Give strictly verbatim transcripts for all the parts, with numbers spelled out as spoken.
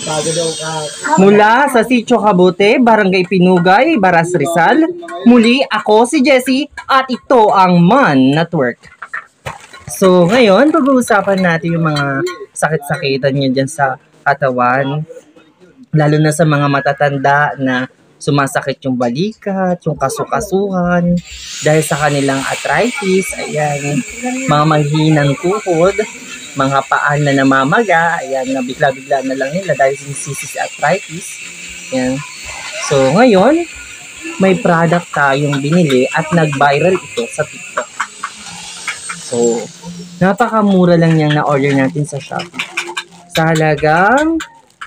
Mula sa Sitio Cabute, Barangay Pinugay, Baras Rizal, muli ako si Jessie at ito ang Man Network. So ngayon, pag-uusapan natin yung mga sakit-sakitan nyo dyan sa katawan, lalo na sa mga matatanda na sumasakit yung balikat, yung kasukasuhan, dahil sa kanilang arthritis, ayan, mga manghinang tuhod, mga paan na namamaga, ayan, na bigla-bigla na lang nila dahil sinisisi sa arthritis. Ayan. So, ngayon, may product tayong binili at nag-viral ito sa TikTok. So, napakamura lang niyang na-order natin sa Shopee. Sa halagang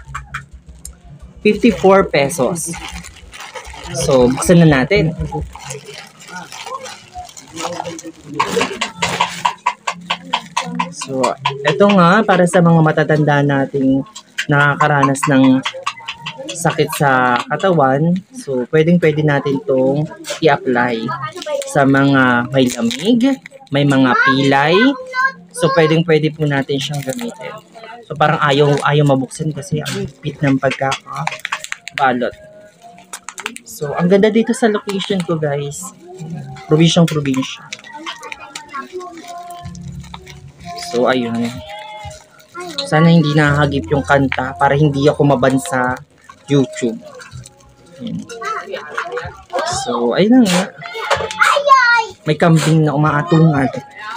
fifty-four pesos. So, buksan na natin. So, ito nga, para sa mga matatanda nating nakakaranas ng sakit sa katawan, so, pwedeng-pwede natin itong i-apply sa mga may lamig, may mga pilay, so, pwedeng-pwede po natin siyang gamitin. So, parang ayaw, ayaw mabuksan kasi ang pit ng pagkakabalot. So, ang ganda dito sa location ko, guys. Probinsyang-probinsya. So, ayun. Sana hindi nakahagip yung kanta para hindi ako maban sa YouTube. Ayun. So, ayun na nga. May kambing na umaatungan.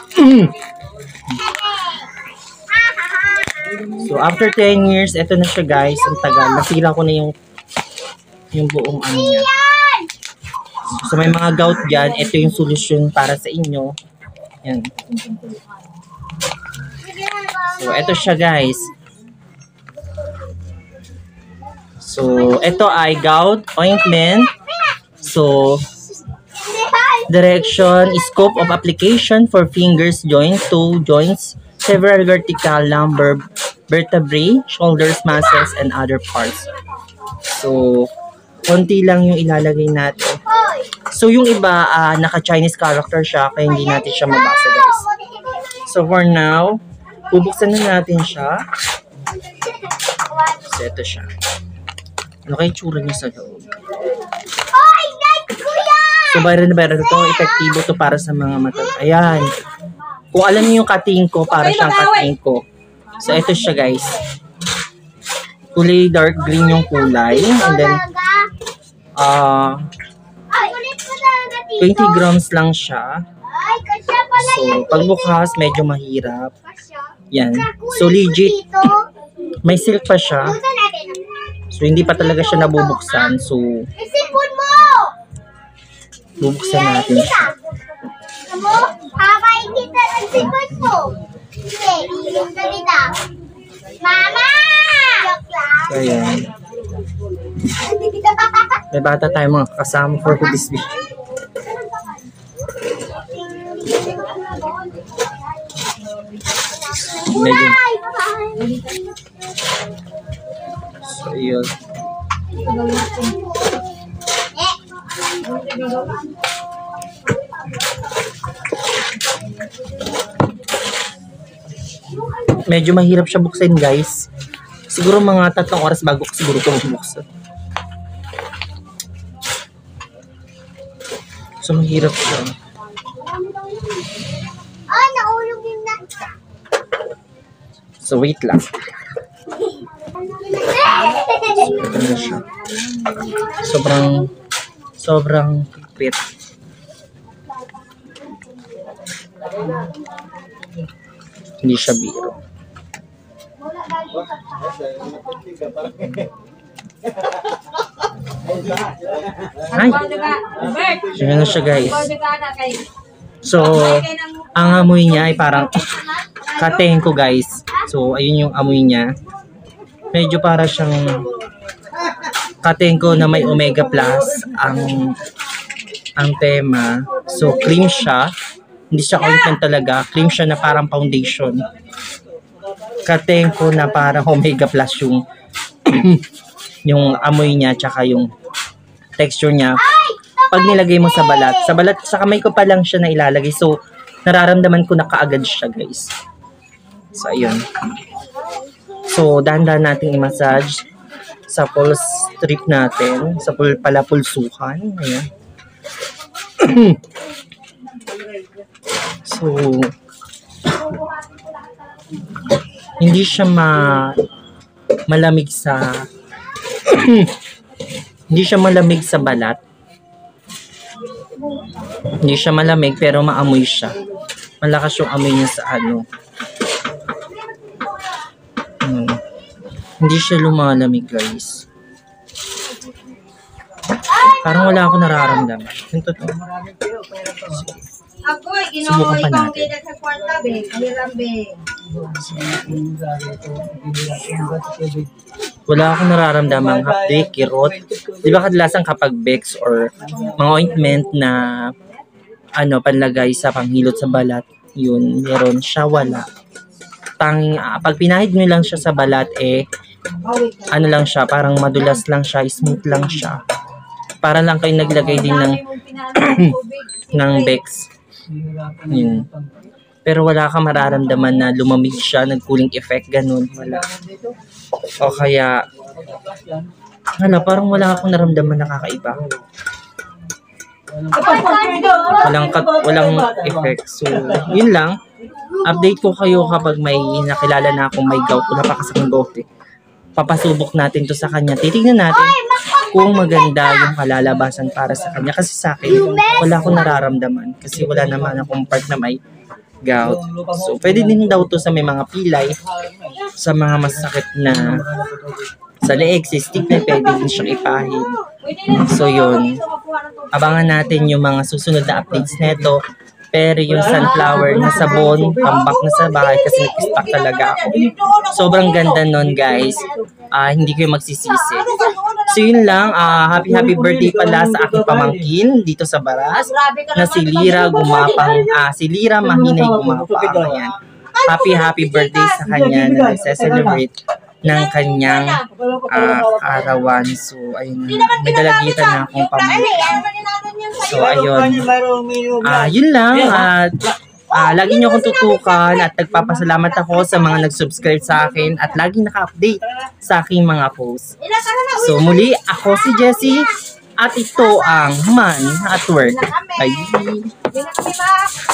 So, after ten years, eto na siya, guys. Ang tagal. Nasira ko na yung yung buong ano niya. So, may mga gout dyan. Ito yung solusyon para sa inyo. Yan. So, ito siya, guys. So, ito ay gout ointment. So, direction, scope of application for fingers, joints, toe joints, several vertical lumbar vertebrae, shoulders, muscles, and other parts. So, konti lang yung ilalagay natin. So, yung iba, uh, naka-Chinese character siya, kaya hindi natin siya mabasa, guys. So, for now, bubuksan na natin siya. So, ito siya. Ano kayo tsura niya sa loob? So, viral na viral ito. Epektibo to para sa mga mata. Ayan. Kung alam niyo yung cutting ko, para siyang cutting ko. So, ito siya, guys. Kulay dark green yung kulay. And then, uh, twenty grams lang siya. So, pagbukas, medyo mahirap. Yan. So, legit. May silk pa siya. So, hindi pa talaga siya nabubuksan. So, bubuksan natin siya. Mama! So, ayan. May bata tayo mga kasama for this video. Medyo. So, yun. Medyo mahirap siya buksan, guys. Siguro mga tatlong oras bago ko siguro ito buksan. So, mahirap siya. Ah, naulog yung na. So, wait lang. So, ano siya? Sobrang, sobrang hipit. Hindi siya biro. Ay! Siya na siya, guys. So, ang amoy niya ay parang katain ko, guys. So, ayun yung amoy niya. Medyo para siyang katain ko na may omega plus ang ang tema. So, cream siya. Hindi siya ointment talaga. Cream siya na parang foundation. Katain ko na parang omega plus yung yung amoy niya tsaka yung texture niya. Pag nilagay mo sa balat, sa balat, sa kamay ko pa lang siya na ilalagay. So, nararamdaman ko na kaagad siya, guys. So, ayun. So, dahan-dahan nating i-massage sa full strip natin, sa full palapulsukan. Ayan. So, hindi siya ma malamig sa hindi siya malamig sa balat. Hindi siya malamig pero maamoy siya. Malakas yung amoy niya sa ano. Hmm. Hindi siya lumalamig, guys. Parang wala akong nararamdaman. Yung totoo. Ako, Subukan pa ikaw natin. kita sa kwarta, be. Kaliram, be. Wala akong nararamdamang hapde, kirot. Di ba kadalasan kapag Bex or mga ointment na ano, panlagay sa panghilot sa balat, yun, meron siya, wala. Tang, ah, pag pinahid nyo lang siya sa balat, eh, ano lang siya, parang madulas lang siya, smooth lang siya. Para lang kayo naglagay din ng ng Bex. Yun. Pero wala ka mararamdaman na lumamig siya, nag-cooling effect, ganun. Wala. O kaya, wala, parang wala akong naramdaman na kakaiba. Walang, kat, walang effect. So, yun lang. Update ko kayo kapag may nakilala na akong may gout o napakasakang gout eh. Papasubok natin to sa kanya. Titignan natin kung maganda yung kalalabasan para sa kanya. Kasi sa akin, wala akong nararamdaman. Kasi wala naman akong part na may gout. So, pwede din daw to sa may mga pilay, sa mga masakit na sa leeg, sa stick na pwede din siyang ipahid. So, yun. Abangan natin yung mga susunod na updates neto. Pero yung sunflower na sabon, tambak na sa bahay kasi nag-stock talaga ako. Sobrang ganda nun, guys. Uh, hindi kayo magsisisi. So yun lang, uh, happy happy birthday pala sa aking pamangkin dito sa Baras na si Lira Gumapang, uh, si Lira Mahinay Gumapang. Ayan. Happy happy birthday sa kanya na nagse-celebrate ng kanyang uh, kaarawan. So ayun, may dalagitan na akong pamangkin. So, ayun. Ah, uh, yun lang. At uh, lagi niyo akong tutukan at nagpapasalamat ako sa mga nag-subscribe sa akin at laging naka-update sa aking mga posts. So, muli, ako si Jessie at ito ang Man at Work. Bye!